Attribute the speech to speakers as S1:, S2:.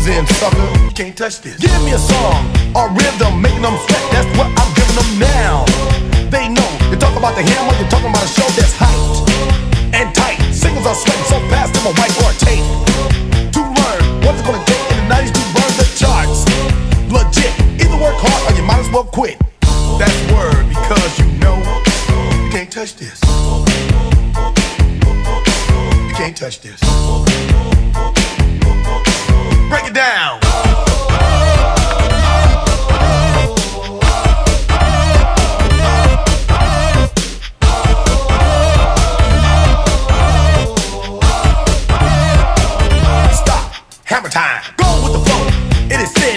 S1: in, sucker. You can't touch this. Give me a song or rhythm, making them sweat. That's what I'm giving them now. They know. You talk about the hammer, you're talking about a show that's hyped and tight. Singles are sweating so fast, them a white or a tape. To learn what's it gonna take in the 90s to burn the charts. Legit. Either work hard or you might as well quit. That's word, because you know you can't touch this. You can't touch this. Break it down. Stop. Hammer time. Go with the flow. It is said